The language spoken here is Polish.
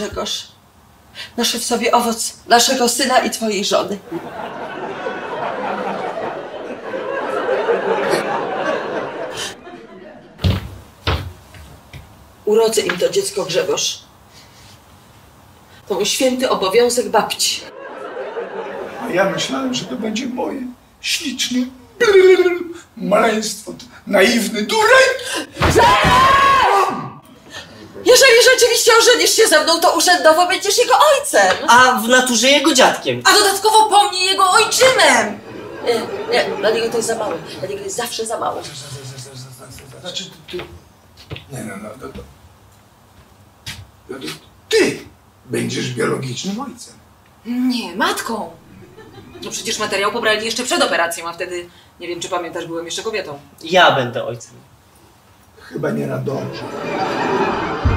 Grzegorz. Noszę w sobie owoc naszego syna i twojej żony. Urodzę im to dziecko, Grzegorz. To mój święty obowiązek babci. A ja myślałem, że to będzie moje śliczne maleństwo, naiwny dureń. Jeżeli rzeczywiście ożenisz się ze mną, to urzędowo będziesz jego ojcem. A w naturze jego dziadkiem. A dodatkowo po mnie jego ojczymem. Nie, dla niego to jest za mało. Dla niego jest zawsze za mało. Znaczy, ty... Nie, ty będziesz biologicznym ojcem. Nie, matką. No przecież materiał pobrali jeszcze przed operacją, a wtedy, nie wiem czy pamiętasz, byłem jeszcze kobietą. Ja będę ojcem. Chyba nie nadążę.